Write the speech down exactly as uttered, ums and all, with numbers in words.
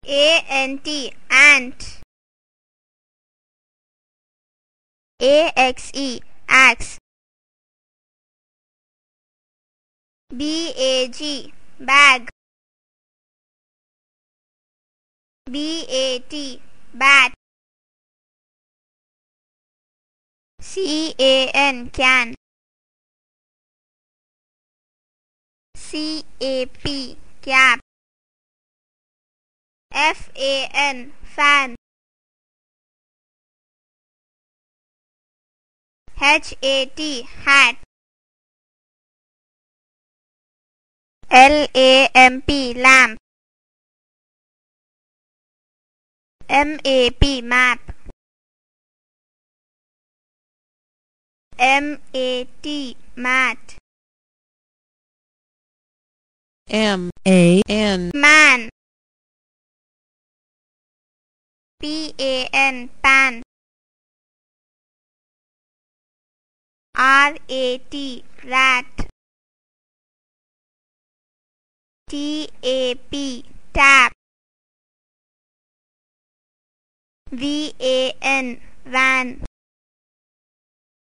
A N T, ant. A X E, axe. B A G, bag. B A T, bat. C A N, can. C A P, cap. F A N, fan. H A T, hat. L A M P, lamp. M A P, map. M A T, mat. M A N, Man. P A N, pan. R A T, rat. T A P, tap. V A N, van.